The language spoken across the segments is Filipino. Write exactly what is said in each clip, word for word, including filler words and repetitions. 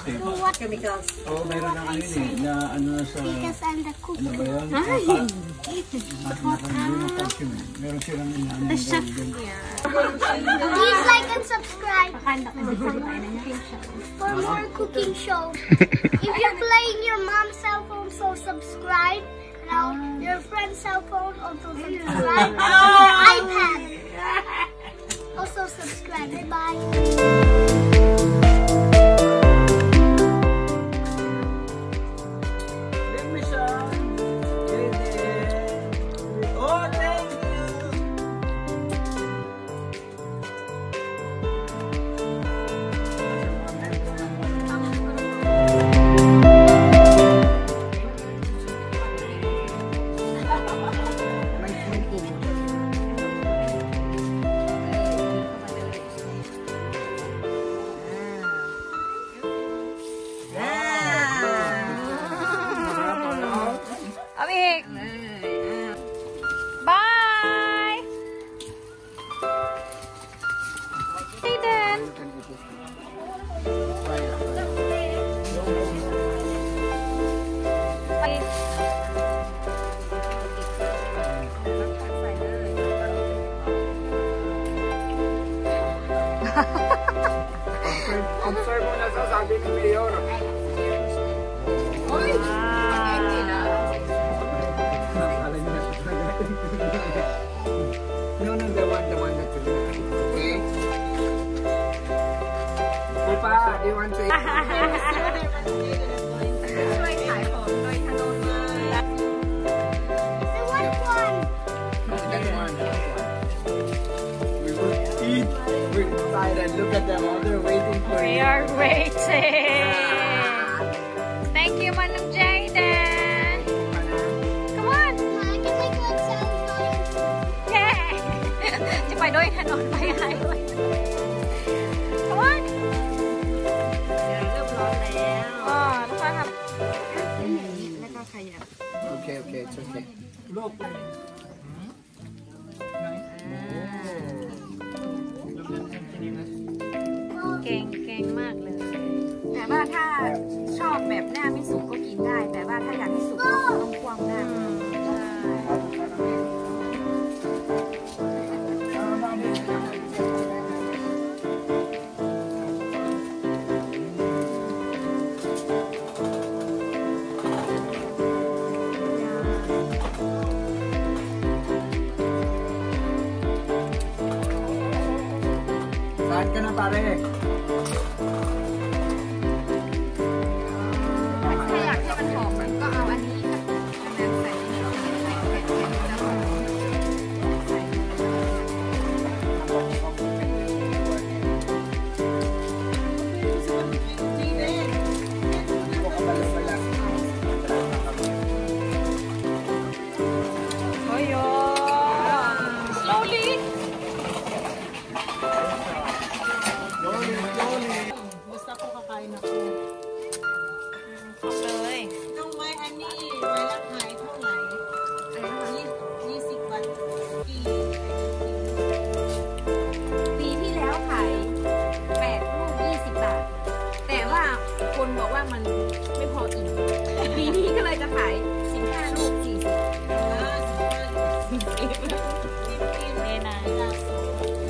what chemicals? Oh, mayroon ng ano yun eh, na ano sa... Because I'm the cook. Ano ba yun? Ay! Meron silang inaano. The chef. Please like and subscribe for more cooking shows. If you're playing your mom's cell phone, so subscribe. Now, your friend's cell phone, also subscribe. Your iPad. Also subscribe. Bye-bye. Bye! Jayden! Observe mo na sa sabi ni Mayor. Oy! No, no, the one, the one that you do. Okay. Pupa, do you want to eat? The white one. That one. We will eat. We're excited. Look at them. All they're waiting for We you. are waiting. Thank you, Manong Jayden. Come on. I can make one sound fun. Yeah. จะไปด้วยถนนไปไฮเวย์ Come on. เริ่มร้อนแล้วอ๋อแล้วก็ทำแล้วก็ขยับ Okay, okay, it's okay. Look. เก่งเก่งมากเลย แต่ว่าถ้าชอบแบบหน้าไม่สุกก็กินได้ แต่ว่าถ้าอยากให้สุกก็ต้องควงได้ Saan ka na pare? ถ้าอยากให้มันหอมมันก็เอาอันนี้อันนั้นใส่ในนี้แล้วก็ใส่ Oh, yeah. Slowly. Basta ko kakain ako. เลย Nung may ani, may lakay, ito ngay.ยี่สิบบาทกี่ปีที่แล้วขายแปดลูกยี่สิบบาท แต่ว่าคนบอกว่ามันไม่พออิ่มปีนี้ก็เลยจะขายสิบห้าลูกสี่สิบห้าสิบห้าสิบสิบสิบเมนาลาโซ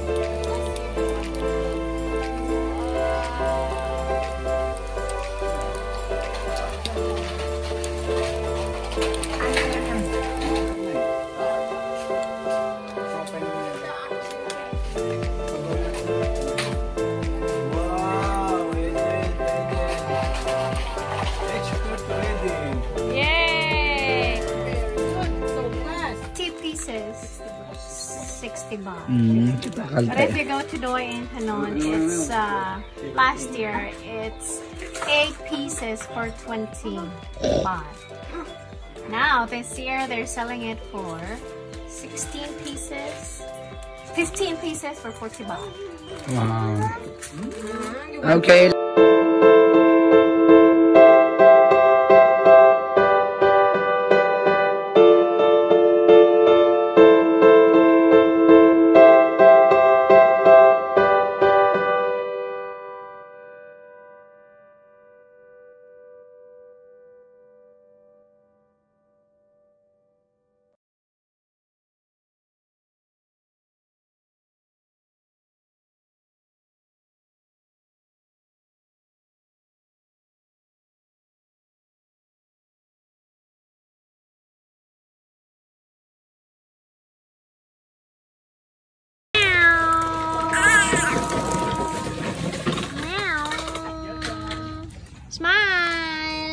Wow, it is, it is. It's good ready. Yay! So fast. Two pieces. Sixty baht. But if you go to Doi in Hanoi, it's uh, last year it's eight pieces for twenty baht. Now this year they're selling it for sixteen pieces, fifteen pieces for forty baht. Wow. Okay.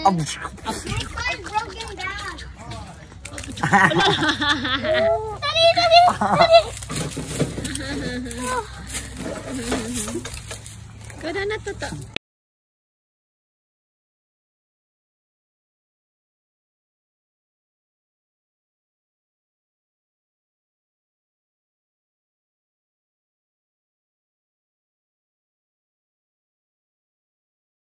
Daddy, daddy, daddy. Kada na to to.